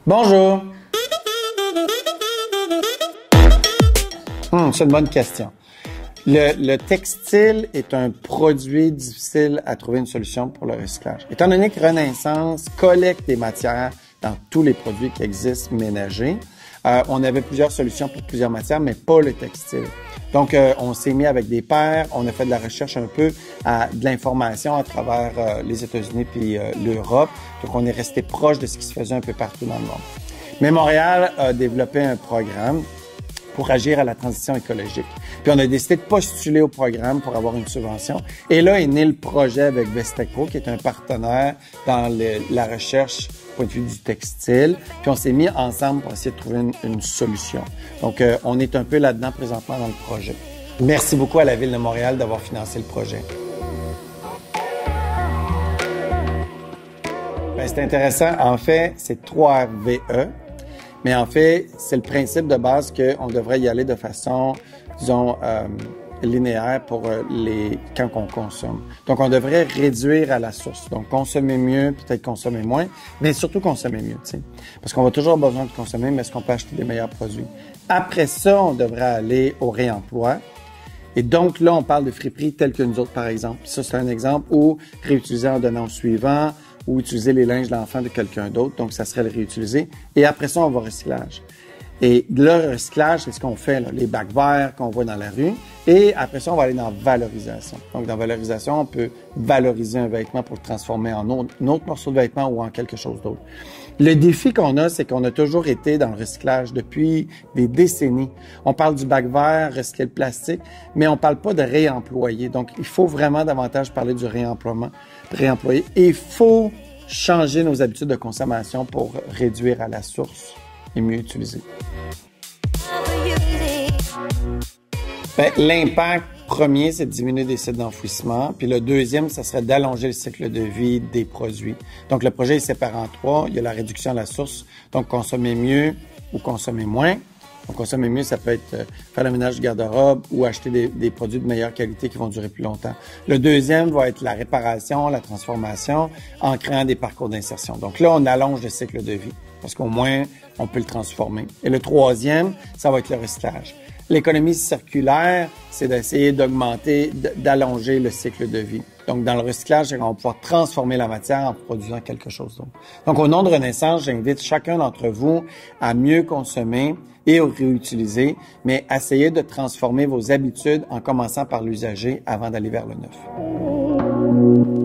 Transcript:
Bonjour. C'est une bonne question. Le textile est un produit difficile à trouver une solution pour le recyclage. Étant donné que Renaissance collecte des matières dans tous les produits qui existent ménagers, on avait plusieurs solutions pour plusieurs matières, mais pas le textile. Donc, on s'est mis avec des pairs, on a fait de la recherche un peu, de l'information à travers les États-Unis puis l'Europe. Donc, on est resté proche de ce qui se faisait un peu partout dans le monde. Mais Montréal a développé un programme pour agir à la transition écologique. Puis on a décidé de postuler au programme pour avoir une subvention. Et là est né le projet avec Vestecro, qui est un partenaire dans la recherche du point de vue du textile. Puis on s'est mis ensemble pour essayer de trouver une solution. Donc, on est un peu là-dedans présentement dans le projet. Merci beaucoup à la Ville de Montréal d'avoir financé le projet. Bien, c'est intéressant. En fait, c'est 3 RVE. Mais en fait, c'est le principe de base qu'on devrait y aller de façon, disons, linéaire pour quand on consomme. Donc, on devrait réduire à la source. Donc, consommer mieux, peut-être consommer moins, mais surtout consommer mieux, tu sais. Parce qu'on va toujours avoir besoin de consommer, mais est-ce qu'on peut acheter des meilleurs produits? Après ça, on devrait aller au réemploi. Et donc, là, on parle de friperies telles que nous autres, par exemple. Ça, c'est un exemple où réutiliser en donnant au suivant, ou utiliser les linges d'enfant de quelqu'un d'autre. Donc, ça serait le réutiliser. Et après ça, on va au recyclage. Et le recyclage, c'est ce qu'on fait, là, les bacs verts qu'on voit dans la rue. Et après ça, on va aller dans valorisation. Donc, dans valorisation, on peut valoriser un vêtement pour le transformer en un autre morceau de vêtement ou en quelque chose d'autre. Le défi qu'on a, c'est qu'on a toujours été dans le recyclage depuis des décennies. On parle du bac vert, recycler le plastique, mais on parle pas de réemployer. Donc, il faut vraiment davantage parler du réemployer. Et il faut changer nos habitudes de consommation pour réduire à la source et mieux utiliser. Bien, l'impact premier, c'est de diminuer des sites d'enfouissement. Puis le deuxième, ça serait d'allonger le cycle de vie des produits. Donc, le projet est séparé en 3. Il y a la réduction à la source, donc consommer mieux ou consommer moins. Donc, consommer mieux, ça peut être faire le ménage du garde-robe ou acheter des produits de meilleure qualité qui vont durer plus longtemps. Le deuxième va être la réparation, la transformation en créant des parcours d'insertion. Donc là, on allonge le cycle de vie parce qu'au moins, on peut le transformer. Et le troisième, ça va être le recyclage. L'économie circulaire, c'est d'essayer d'augmenter, d'allonger le cycle de vie. Donc, dans le recyclage, on va pouvoir transformer la matière en produisant quelque chose d'autre. Donc, au nom de Renaissance, j'invite chacun d'entre vous à mieux consommer et à réutiliser, mais essayez de transformer vos habitudes en commençant par l'usager avant d'aller vers le neuf.